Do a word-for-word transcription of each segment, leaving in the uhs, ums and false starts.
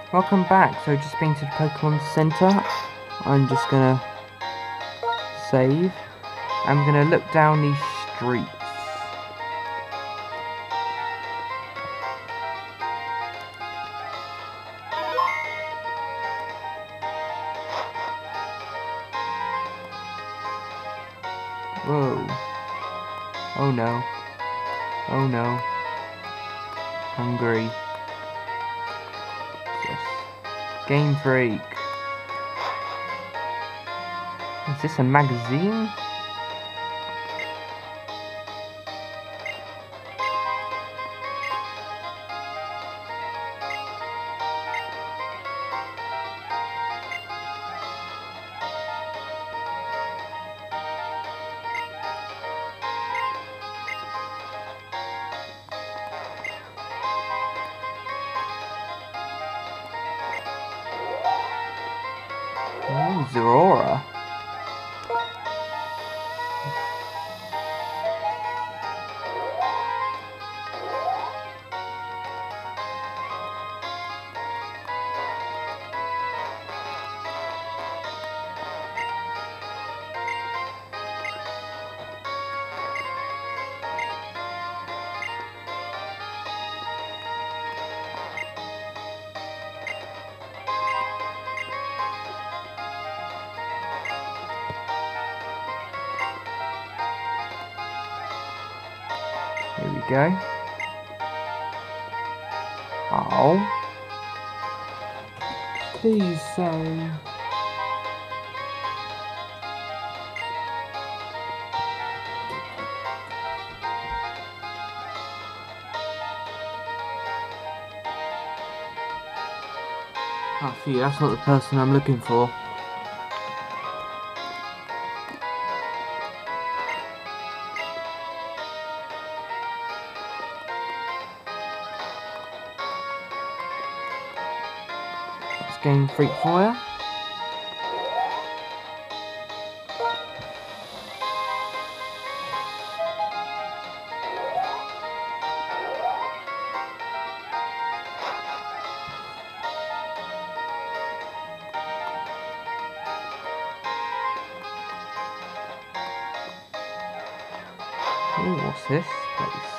Welcome back. So just been to the Pokemon Center. I'm just gonna save. I'm gonna look down these streets. Whoa. Oh no. Oh no. Hungry. Yes. Game Freak. Is this a magazine? Oh, Zeraora. Here we go. Oh. Please say. Oh, phew, that's not the person I'm looking for. Let's Game Freak Fire. Oh, what's this place?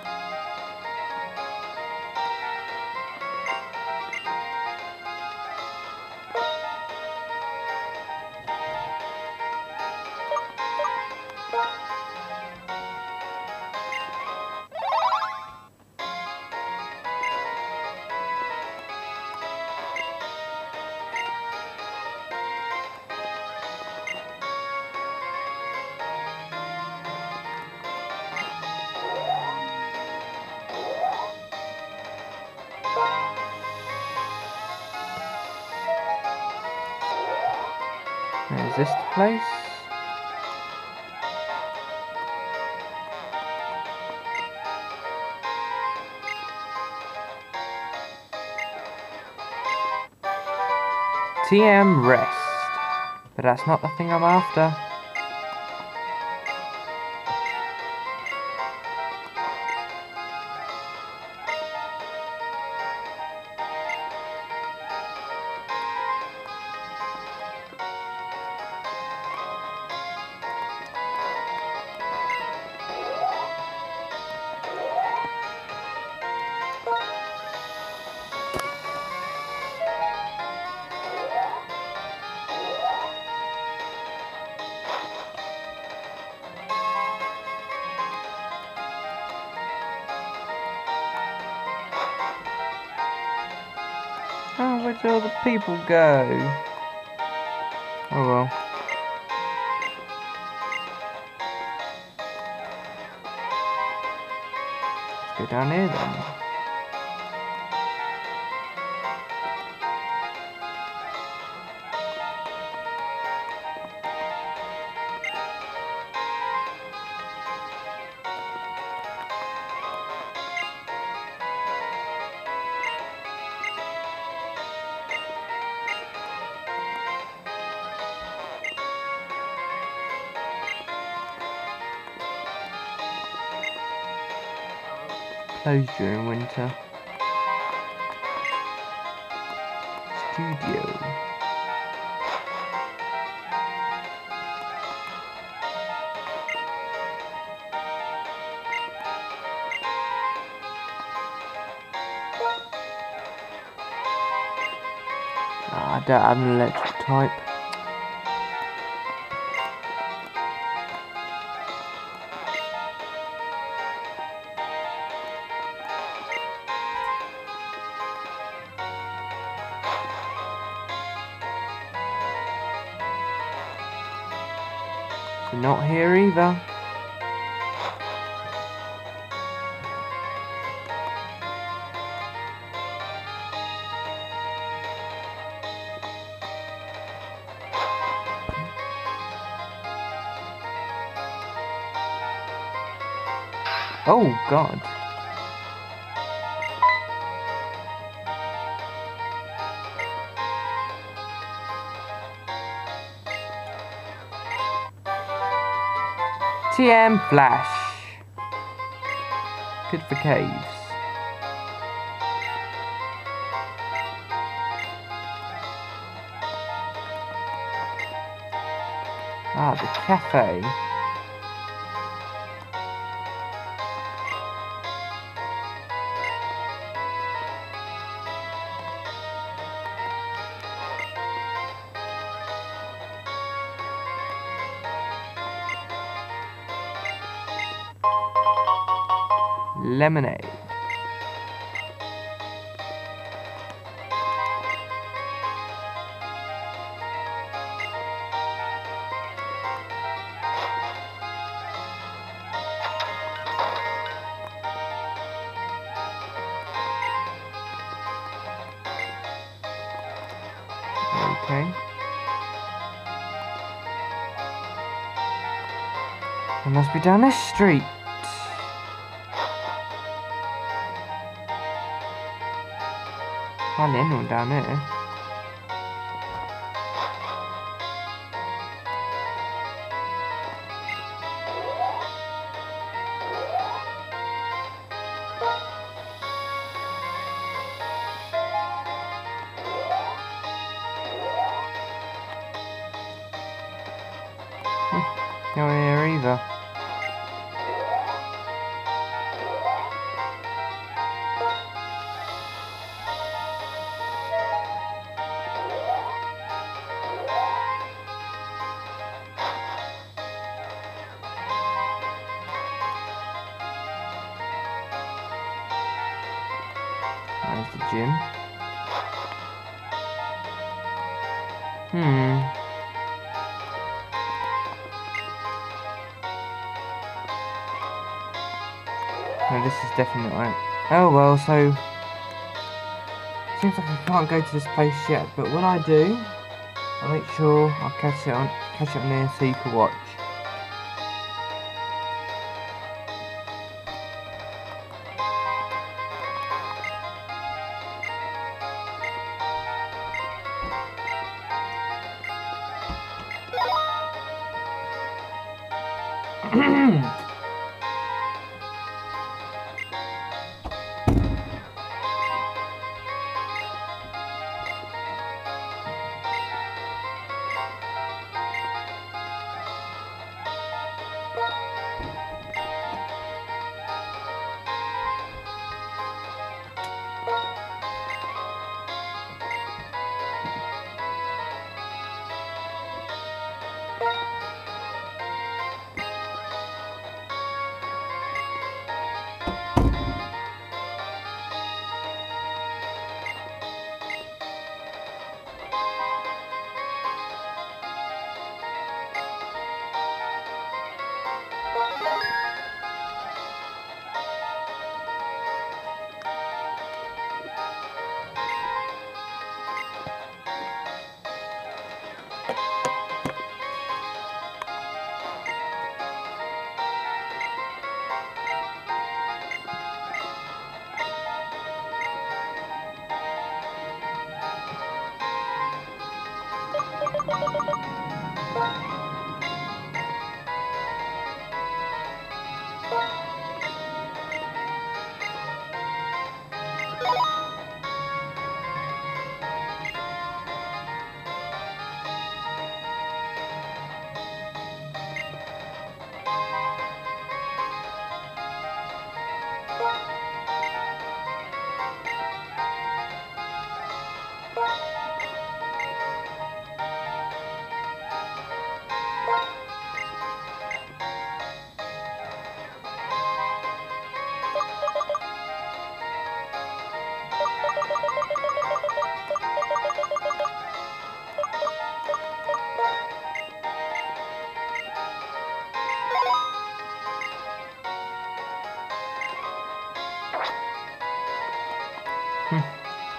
Is this the place? T M Rest. But that's not the thing I'm after. Oh, where did all the people go? Oh well. Let's go down here then. Closed during winter. studio. Ah, I don't have an electric type. Not here either. Oh God. T M Flash. Good for caves. Ah, the cafe. Lemonade. Okay. It must be down this street. Hardly anyone down there. Hmm, no one here either. There's the gym. Hmm. No, this is definitely not right. Oh well, so seems like I can't go to this place yet, but when I do, I'll make sure I'll catch it on catch it on there so you can watch.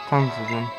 tons of them.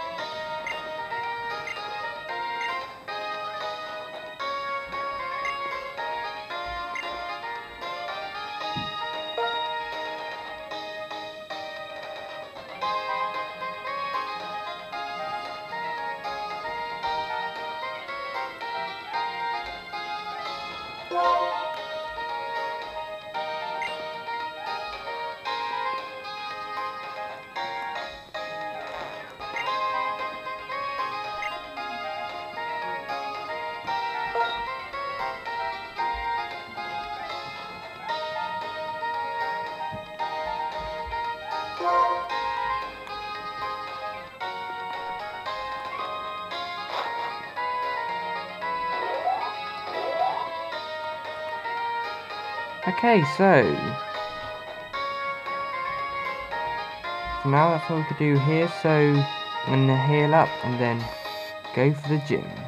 Okay, so, so now that's all we can do here, so I'm going to heal up and then go for the gym.